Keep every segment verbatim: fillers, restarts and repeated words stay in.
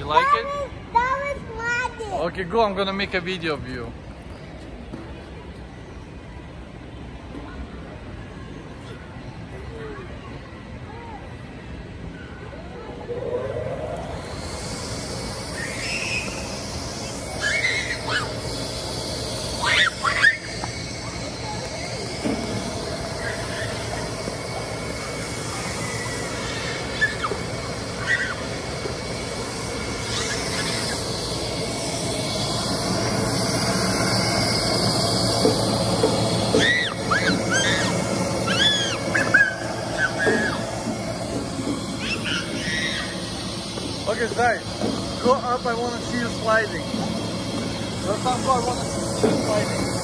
You like that it? Was, that was magic. Okay, go. I'm gonna make a video of you. Okay, Zai, go up. I want to see you sliding. Let's not go. I want to see you sliding.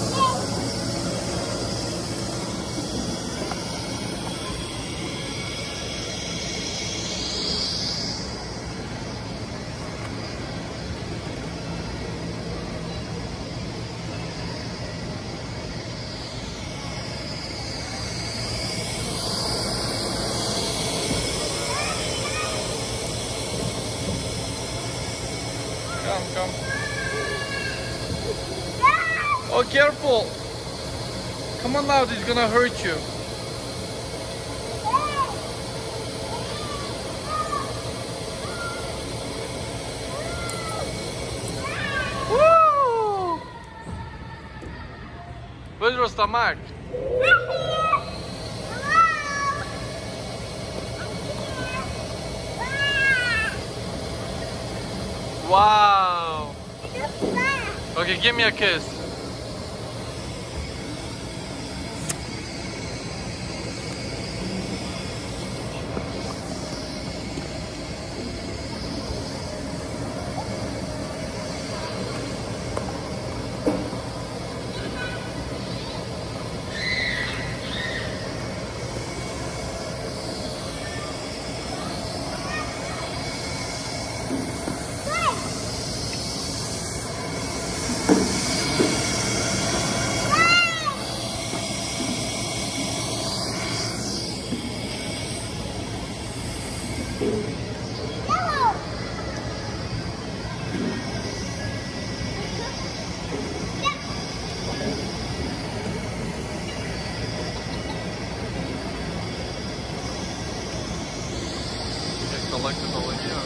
Come, come. Oh, careful. Come on now, it's gonna hurt you. Woo! Where's your stomach? Wow. Okay, give me a kiss. Collected over here.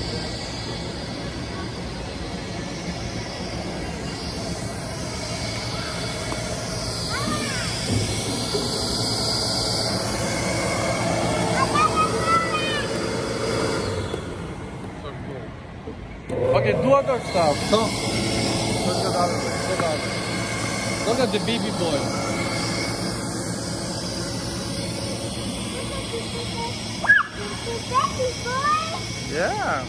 So cool. Okay, do other stuff. No. Let's go that way. Go that way. Look at the baby boy. Yeah.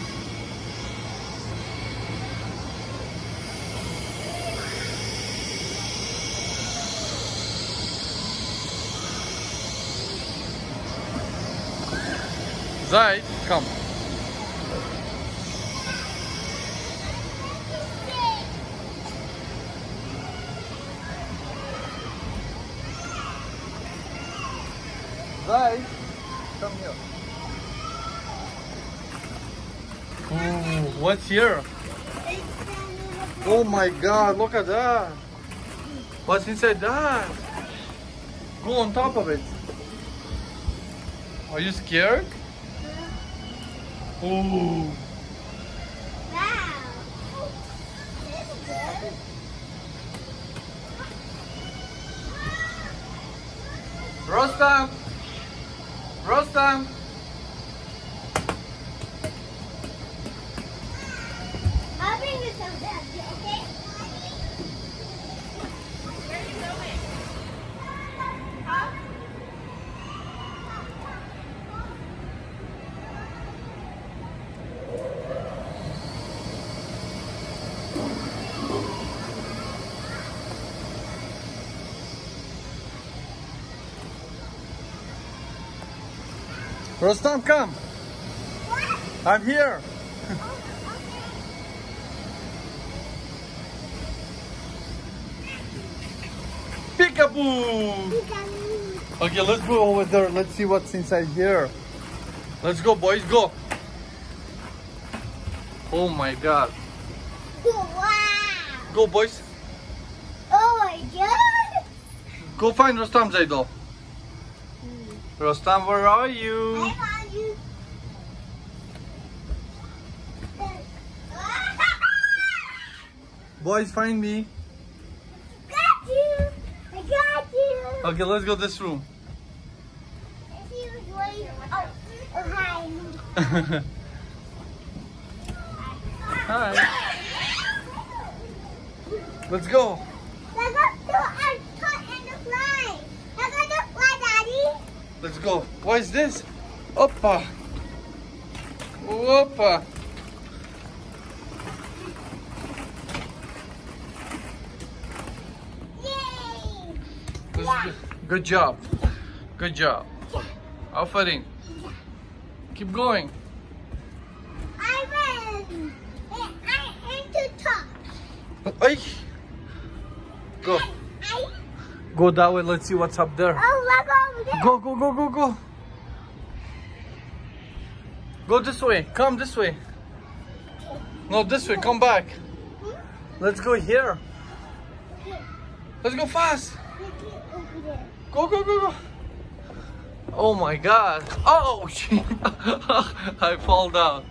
Zai, come. Zai, come here. Ooh, what's here? Oh my God, look at that. What's inside that? Go on top of it. Are you scared? Ooh. Wow. Rostam! Rostam! I'll bring you some back, okay? Where are you going? Huh? Rostam, come! What? I'm here! Peekaboo! Okay, let's go over there. Let's see what's inside here. Let's go, boys, go! Oh my god. Wow. Go, boys. Oh my god. Go find Rustam, Zaido. Rustam, where are you? I found you. Boys, find me. Got you. I got you. Okay, let's go this room. If he was waiting. Oh, oh hi. Hi. Let's go. Let's go to our cut and the fly. Let's go to fly, Daddy. Let's go. What is this? Oppa. Oppa. Yay. This is Yeah. good. Good job. Good job. Aferin. Keep going. I win. And I am to talk. Ay. Go. I, Go that way. Let's see what's up there. oh, look over there. Go, go, go, go, go. Go this way. Come this way. No, this way. Come back. Let's go here. Let's go fast. Go, go, go, go. Oh my god. Oh, shit. I fall down.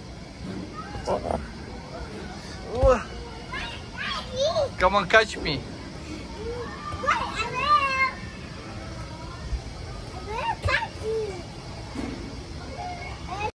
Come on, catch me.